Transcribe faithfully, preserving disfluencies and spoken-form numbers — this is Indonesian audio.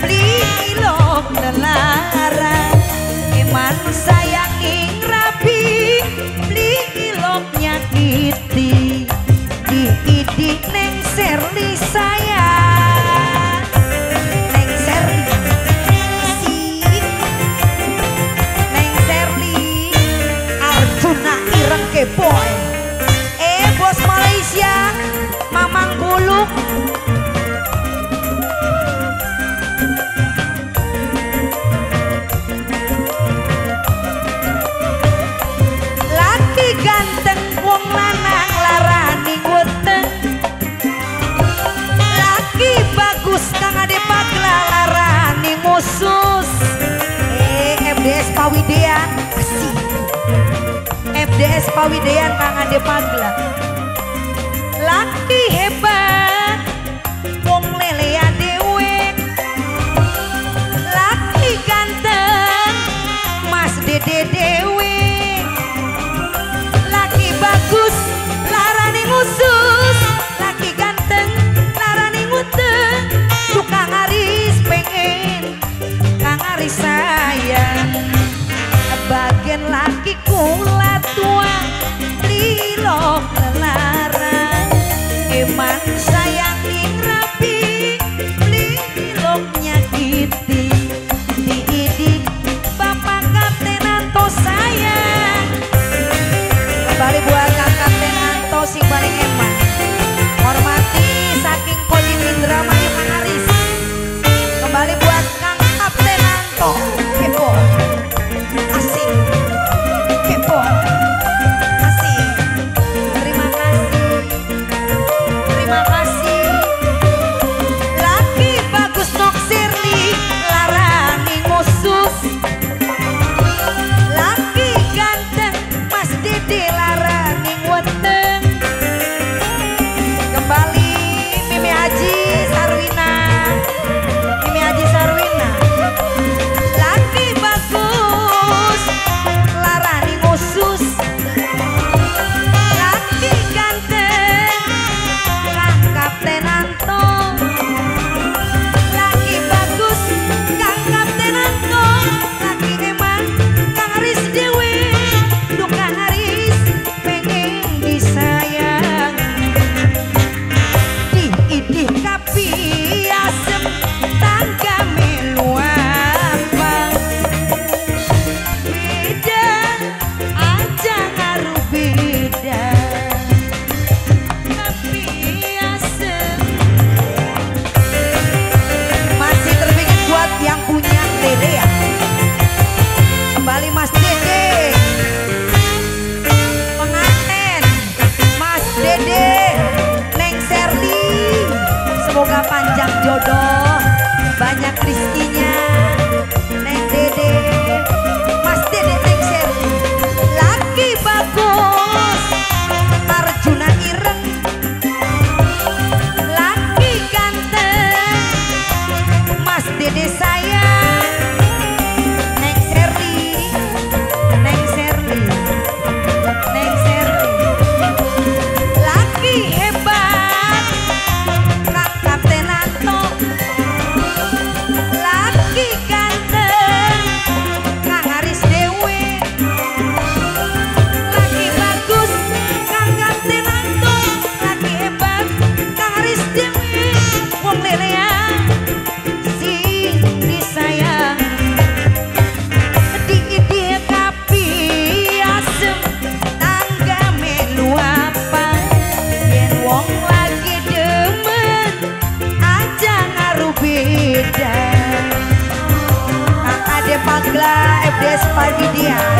Blilok nelarang Eman sayanging rapi Blilok nyakiti Diidik neng Serli sayang Neng Serli si Neng Serli Arjuna Ireng Keboy Eh bos Malaysia Mamang Buluk Laki ganteng wong lanang larani weteng Laki bagus kang ade pagla larani musus Eh F D S Pawidean asik F D S Pawidean kang ade pagla Laki hebat wong lelea dewek Laki ganteng Mas Dede dewek Laki bagus larani ngusus Laki ganteng larani nguteng Tuh Kang Aris pengen Kang Aris sayang Bagian laki kula tua Lilok lelarang Eman sayangin rapi Lilok nyakiti Diidik Bapak Kapten Anto sayang Kembali buat Kang Kapten Anto sing paling eman Hormati saking Koji Indra Mayu Kang Aris Kembali buat Kang Kapten Anto Kepo Asik Kepo Asik Terima kasih Terima kasih Laki bagus nok Sirli larani musus Laki ganteng Mas Dede larani weteng Kembali Mimi Haji Sarwina Mimi Haji Sarwina Laki bagus larani musus Laki ganteng Kang Kapten Anto Laki bagus Kang Kapten Anto Laki eman Kang Aris dewe Duh Kang Aris pengen disayang Diidih kapi asem tangga melu apa Beda aja ngaruh beda Kapi asem Masih terpikir buat yang punya Dede ya Kembali Mas Dede Pengantin Mas Dede Neng Serli Semoga panjang jodoh Banyak rezekinya Neng Dede Mas Dede Neng Serli Laki bagus Arjuna Ireng Laki ganteng Mas Dede sayang Neng Serli Neng Serli Neng Serli Laki hebat Kang Kapten Anto Laki ganteng Kang Aris dewe Laki bagus Kang Kapten Anto Laki hebat Kang Aris dewe Wong lelea sing disayang Diidih kapi asem tangga melu apa Yen wong lagi demen aja ngaruh beda Kang Ade Pagla F D S Pawidean